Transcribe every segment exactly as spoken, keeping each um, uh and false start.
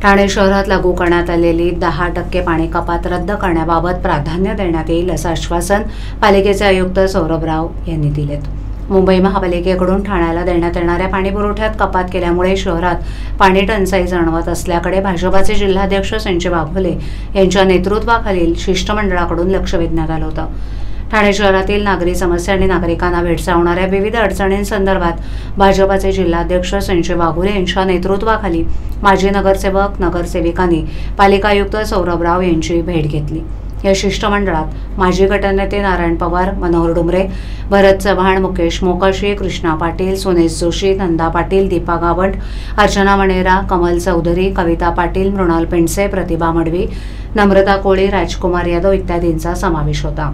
ठाणे शहरात लागू करण्यात आलेली दहा टक्के पाणी कपात रद्द करण्याबाबत प्राधान्य देण्यात येईल असं आश्वासन पालिकेचे आयुक्त सौरभ राव यांनी दिलेत। मुंबई महापालिकेकडून ठाण्याला देण्यात येणाऱ्या पाणीपुरवठ्यात कपात केल्यामुळे शहरात पाणी टंचाई जाणवत असल्याकडे भाजपाचे जिल्हाध्यक्ष संजय वाघोले यांच्या नेतृत्वाखालील शिष्टमंडळाकडून लक्ष वेधण्यात आलं होतं। ठाणे शहरातील नागरी समस्या आणि नागरिकांना भेडसावणाऱ्या विविध अडचणींसंदर्भात भाजपाचे जिल्हाध्यक्ष संजय वाघोले यांच्या नेतृत्वाखाली माजी नगरसेवक नगरसेविकांनी पालिका आयुक्त सौरभ राव यांची भेट घेतली। या शिष्टमंडळात माजी गटनेते नारायण पवार, मनोहर डुमरे, भरत चव्हाण, मुकेश मोकाशी, कृष्णा पाटील, सुनेश जोशी, नंदा पाटील, दीपा गावंड, अर्चना मणेरा, कमल चौधरी, कविता पाटील, मृणाल पेंडसे, प्रतिभा मडवी, नम्रता कोळी, राजकुमार यादव इत्यादींचा समावेश होता।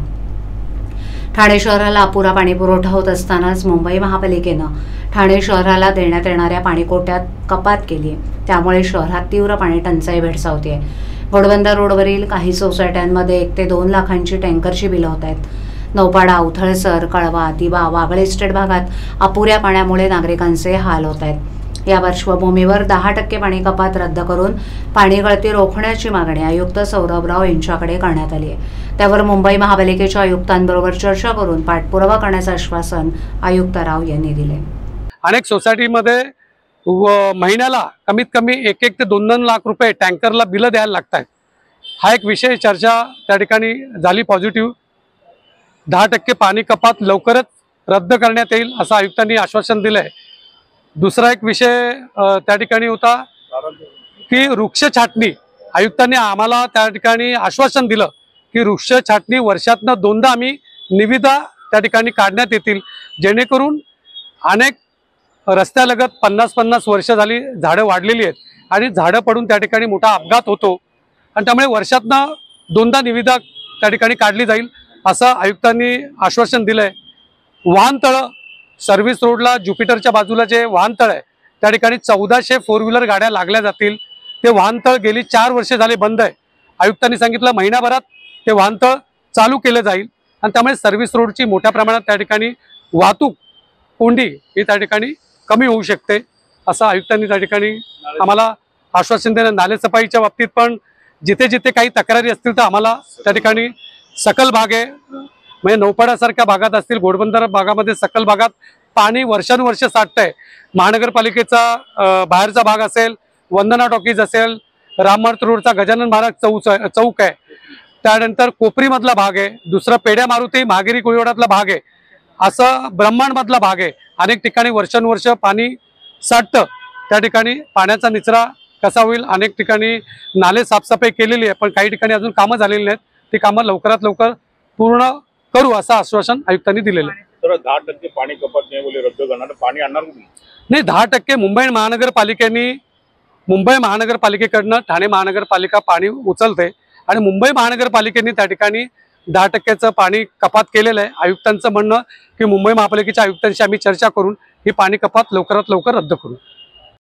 ठाणे शहराला अपुरा पाणीपुरवठा होत असतानाच मुंबई महापालिकेनं ठाणे शहराला देण्यात येणाऱ्या पाणीकोट्यात कपात केली, त्यामुळे शहरात तीव्र पाणी टंचाई भेडसावते। घोडबंदर रोडवरील काही सोसायट्यांमध्ये एक ते दोन लाखांची टँकरची बिलं होत आहेत। नौपाडा, उथळसर, कळवा, दिवा, वागळ इस्टेट भागात अपुऱ्या पाण्यामुळे नागरिकांचे हाल होत आहेत। या पार्श्वभूमीवर दहा टक्के पाणी कपात रद्द करून पाणी गळती रोखण्याची मागणी आयुक्त सौरभ राव यांच्याकडे करण्यात आली आहे। त्यावर मुंबई महापालिकेच्या आयुक्तांबरोबर चर्चा करून पाठपुरावा करण्याचं आश्वासन आयुक्त राव यांनी दिले। अनेक सोसायटीमध्ये महिन्याला कमीत कमी एक एक ते दोन दोन लाख रुपये टँकरला बिलं द्यायला लागत आहेत। हा एक विषय चर्चा त्या ठिकाणी झाली पॉझिटिव्ह। दहा टक्के पाणी कपात लवकरच रद्द करण्यात येईल असं आयुक्तांनी आश्वासन दिलंय। दुसरा एक विषय त्या ठिकाणी होता की वृक्ष छाटणी। आयुक्तांनी आम्हाला त्या ठिकाणी आश्वासन दिलं की वृक्ष छाटणी वर्षातनं दोनदा आम्ही निविदा त्या ठिकाणी काढण्यात येतील, जेणेकरून अनेक रस्त्यालगत पन्नास पन्नास वर्ष झाली झाडं वाढलेली आहेत आणि झाडं पडून त्या ठिकाणी मोठा अपघात होतो आणि त्यामुळे वर्षातनं दोनदा निविदा त्या ठिकाणी काढली जाईल असं आयुक्तांनी आश्वासन दिलंय। वाहनतळं, सर्व्हिस रोडला ज्युपिटरच्या बाजूला जे वाहनतळ आहे त्या ठिकाणी चौदाशे फोर व्हीलर गाड्या लागल्या जातील। ते वाहनतळ गेली चार वर्षे झाले बंद आहे। आयुक्तांनी सांगितलं महिनाभरात ते वाहनतळ चालू केलं जाईल आणि त्यामुळे सर्व्हिस रोडची मोठ्या प्रमाणात त्या ठिकाणी वाहतूक कोंडी ही त्या ठिकाणी कमी होऊ शकते असं आयुक्तांनी त्या ठिकाणी आम्हाला आश्वासन दिलं। नालेसफाईच्या बाबतीत पण जिथे जिथे काही तक्रारी असतील तर आम्हाला त्या ठिकाणी सकल भाग आहे, म्हणजे नौपाड्यासारख्या भागात असतील, घोडबंदर भागामध्ये सकल भागात पाणी वर्षानुवर्ष साठतंय। महानगरपालिकेचा बाहेरचा भाग असेल, वंदना टॉकीज असेल, राममार्ग रोडचा गजानन महाराज चौक चौक आहे, त्यानंतर कोपरीमधला भाग आहे, दुसरा पेड्या मारुती महागिरी कोळीवाड्यातला भाग आहे, असं ब्रह्मांडमधला भाग आहे। अनेक ठिकाणी वर्षानुवर्ष पाणी साठतं। त्या ठिकाणी पाण्याचा निचरा कसा होईल, अनेक ठिकाणी नाले साफसफाई केलेली आहे, पण काही ठिकाणी अजून कामं झालेली नाहीत। ती कामं लवकरात लवकर पूर्ण करू असं आश्वासन आयुक्तांनी दिलेलं आहे। तर दहा टक्के पाणी कपात नाही बोले रद्द करणार, पाणी आणणार नाही। दहा टक्के मुंबई महानगरपालिकेने मुंबई महानगरपालिकेकडनं ठाणे महानगरपालिका पाणी उचलते आणि मुंबई महानगरपालिकेने त्या ठिकाणी दहा टक्क्याचं पाणी कपात केलेलं आहे। आयुक्तांचं म्हणणं की मुंबई महापालिकेच्या आयुक्तांशी आम्ही चर्चा करून ही पाणी कपात लवकरात लवकर रद्द करू।